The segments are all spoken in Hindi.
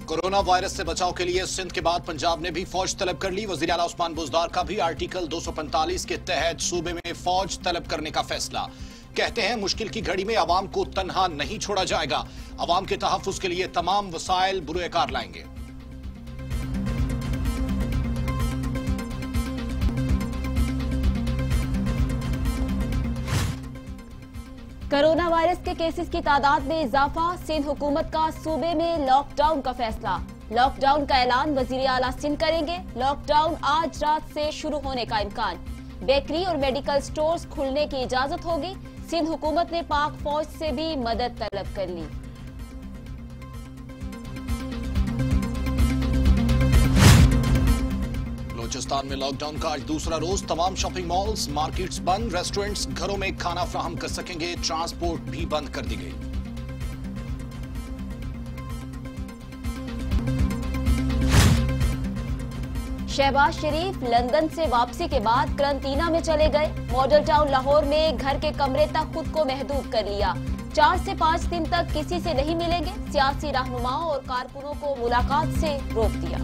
कोरोना वायरस से बचाव के लिए सिंध के बाद पंजाब ने भी फौज तलब कर ली। वजीर आला उस्मान बुज़दार का भी आर्टिकल 245 के तहत सूबे में फौज तलब करने का फैसला। कहते हैं मुश्किल की घड़ी में आवाम को तन्हा नहीं छोड़ा जाएगा। आवाम के तहफ्फुज़ के लिए तमाम वसाइल बुरुएकार लाएंगे। कोरोना वायरस के केसेस की तादाद में इजाफा। सिंध हुकूमत का सूबे में लॉकडाउन का फैसला। लॉकडाउन का ऐलान वजीर आला सिंध करेंगे। लॉकडाउन आज रात से शुरू होने का इम्कान। बेकरी और मेडिकल स्टोर्स खुलने की इजाजत होगी। सिंध हुकूमत ने पाक फौज से भी मदद तलब कर ली। बलूचिस्तान में लॉकडाउन का आज दूसरा रोज। तमाम शॉपिंग मॉल्स, मार्केट्स बंद। रेस्टोरेंट्स, घरों में खाना फ्राहम कर सकेंगे। ट्रांसपोर्ट भी बंद कर दी गई। शहबाज शरीफ लंदन से वापसी के बाद करंटीना में चले गए। मॉडल टाउन लाहौर में घर के कमरे तक खुद को महदूद कर लिया। 4 से 5 दिन तक किसी से नहीं मिलेंगे। सियासी रहनुमाओं और कारकुनों को मुलाकात से रोक दिया।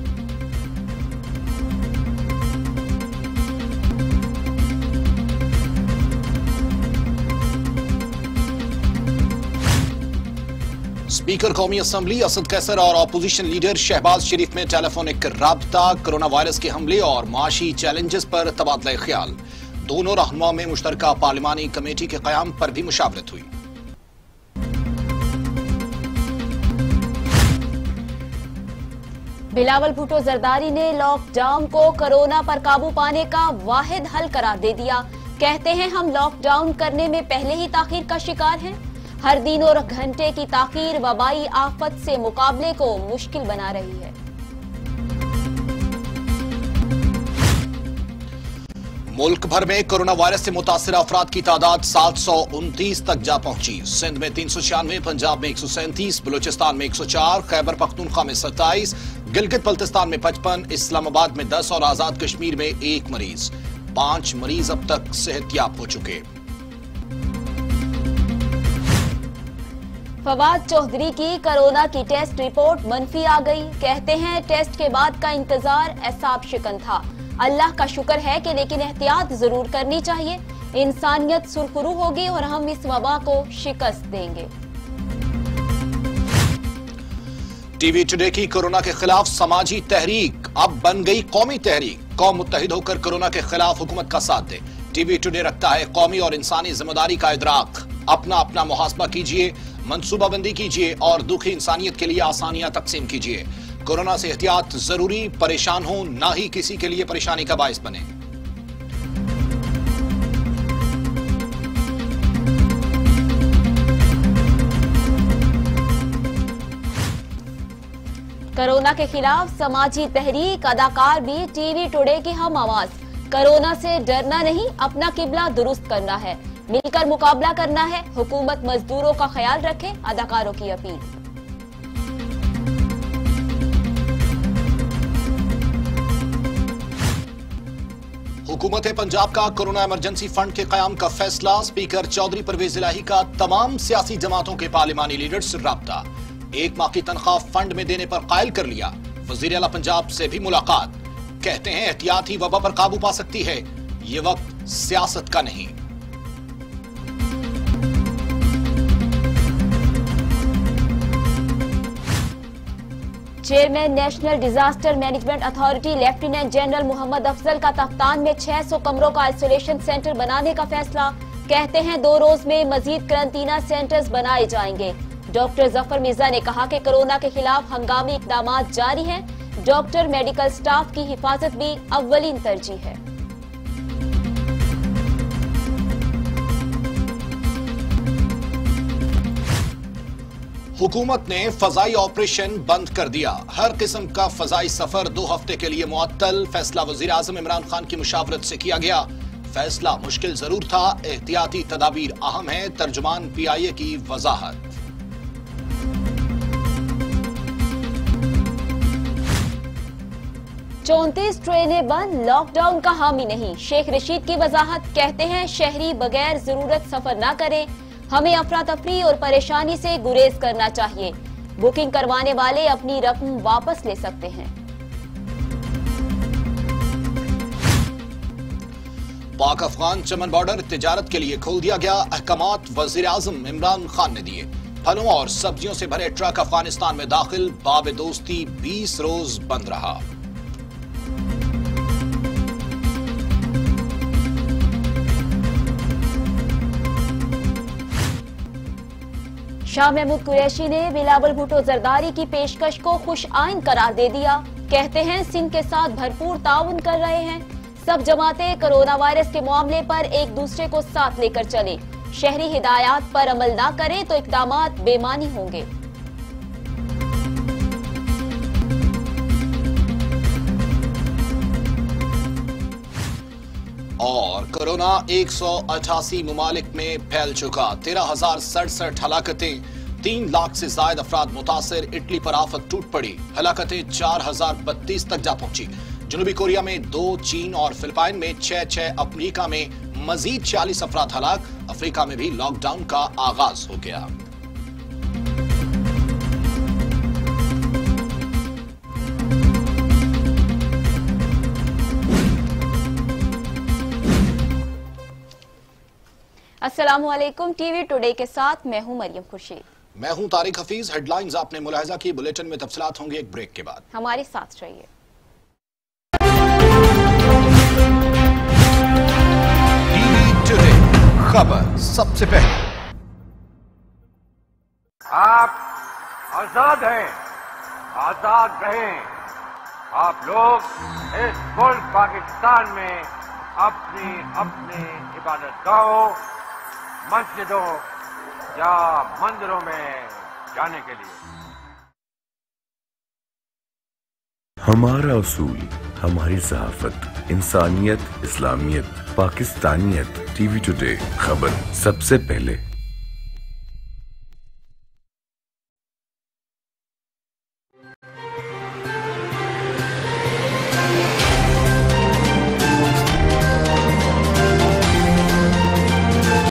स्पीकर कौमी असम्बली असद कैसर और अपोजिशन लीडर शहबाज शरीफ में टेलीफोनिक राब्ता। कोरोना वायरस के हमले और माशी चैलेंजेस पर तबादला ख्याल। दोनों रहनुमाओं में मुश्तरका पार्लिमानी कमेटी के क़याम पर भी मुशावरत हुई। बिलावल भुट्टो जरदारी ने लॉकडाउन को कोरोना पर काबू पाने का वाहिद हल करार दे दिया। कहते हैं हम लॉकडाउन करने में पहले ही ताखीर का शिकार हैं। हर दिन और घंटे की ताखीर वबाई आफत से मुकाबले को मुश्किल बना रही है। मुल्क भर में कोरोना वायरस से मुतासिर अफराद की तादाद 729 तक जा पहुंची। सिंध में 396, पंजाब में 137, बलूचिस्तान में 104, खैबर पख्तूनख्वा में 27, गिलगित बल्तिस्तान में 55, इस्लामाबाद में 10 और आजाद कश्मीर में 1 मरीज। 5 मरीज अब तक सेहतयाब हो चुके। फवाद चौधरी की कोरोना की टेस्ट रिपोर्ट मनफी आ गई। कहते हैं टेस्ट के बाद का इंतजार एसाब शिकन था। अल्लाह का शुक्र है कि लेकिन एहतियात जरूर करनी चाहिए। इंसानियत सुरखरू होगी और हम इस वबा को शिकस्त देंगे। टीवी टुडे की कोरोना के खिलाफ समाजी तहरीक अब बन गई कौमी तहरीक। कौम मुत्तहिद होकर कोरोना के खिलाफ हुकूमत का साथ दे। टीवी टुडे रखता है कौमी और इंसानी जिम्मेदारी का इदराक। अपना अपना मुहासबा कीजिए, मंसूबाबंदी कीजिए और दुखी इंसानियत के लिए आसानियां तकसीम कीजिए। कोरोना से एहतियात जरूरी। परेशान हो ना ही किसी के लिए परेशानी का बायस बने। कोरोना के खिलाफ समाजी तहरीक। अदाकार भी टीवी टुडे की हम आवाज। कोरोना से डरना नहीं, अपना किबला दुरुस्त करना है। मिलकर मुकाबला करना है। हुकूमत मजदूरों का ख्याल रखे। अदाकारों की अपील। हुकूमत पंजाब का कोरोना इमरजेंसी फंड के कयाम का फैसला। स्पीकर चौधरी परवेज इलाही का तमाम सियासी जमातों के पार्लिमानी लीडर्स से राब्ता। 1 माह की तनख्वाह फंड में देने पर कायल कर लिया। वजीर आला पंजाब से भी मुलाकात। कहते हैं एहतियात ही वबा पर काबू पा सकती है। ये वक्त सियासत का नहीं। Chairman national disaster management authority lieutenant general Mohammad Afzal का तख्तान में 600 कमरों का आइसोलेशन सेंटर बनाने का फैसला। कहते हैं 2 रोज में मजीद करंटीना सेंटर्स बनाए जाएंगे। डॉक्टर जफर मिर्जा ने कहा कि कोरोना के खिलाफ हंगामी इकदामात जारी हैं। डॉक्टर, मेडिकल स्टाफ की हिफाजत भी अव्वलीन तरजीह है। हुकूमत ने फजाई ऑपरेशन बंद कर दिया। हर किस्म का फजाई सफर 2 हफ्ते के लिए मुअत्तल। फैसला वजीर आजम इमरान खान की मुशावरत से किया गया। फैसला मुश्किल जरूर था, एहतियाती तदाबीर अहम है। तर्जुमान PIA की वजाहत। चौंतीस ट्रेनें बंद, लॉकडाउन का हामी नहीं। शेख रशीद की वजाहत। कहते हैं शहरी बगैर जरूरत सफर न करें। हमें अफरा तफरी और परेशानी से गुरेज करना चाहिए। बुकिंग करवाने वाले अपनी रकम वापस ले सकते हैं। पाक अफगान चमन बॉर्डर तिजारत के लिए खोल दिया गया। अहकामात वजीर आजम इमरान खान ने दिए। फलों और सब्जियों से भरे ट्रक अफगानिस्तान में दाखिल। बाब दोस्ती 20 रोज बंद रहा। शाह महमूद कुरैशी ने बिलावल भुट्टो जरदारी की पेशकश को खुश आइन करार दे दिया। कहते हैं सिंध के साथ भरपूर ताउन कर रहे हैं। सब जमातें कोरोना वायरस के मामले पर एक दूसरे को साथ लेकर चले। शहरी हिदायत पर अमल ना करें तो इक़दामात बेमानी होंगे। और कोरोना 188 मुमालिक में फैल चुका। 13,067 हलाकतें, 3 लाख से ज्यादा अफराद मुतासिर। इटली पर आफत टूट पड़ी। हलाकतें 4,032 तक जा पहुंची। जनूबी कोरिया में 2, चीन और फिलिपाइन में 6, अफ्रीका में मजीद 40 अफराद हलाक। अफ्रीका में भी लॉकडाउन का आगाज हो गया। अस्सलामुअलैकुम। टीवी टुडे के साथ मैं हूं मरियम खुर्शीद। मैं हूं तारिक हफीज। हेडलाइंस आपने मुलाहिजा की। बुलेटिन में तफसीलात होंगे एक ब्रेक के बाद। हमारे साथ रहिए। टीवी टुडे खबर सबसे पहले। आप आजाद हैं, आजाद रहें। आप लोग इस मुल्क पाकिस्तान में अपनी अपनी इबादतगाहों, मस्जिदों या मंदिरों में जाने के लिए। हमारा उसूल, हमारी सहाफत, इंसानियत, इस्लामियत, पाकिस्तानियत। टीवी टुडे खबर सबसे पहले।